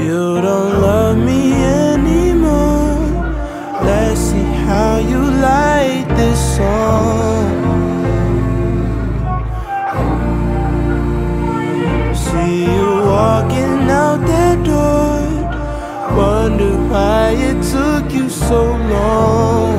You don't love me anymore. Let's see how you like this song. See you walking out that door. Wonder why it took you so long.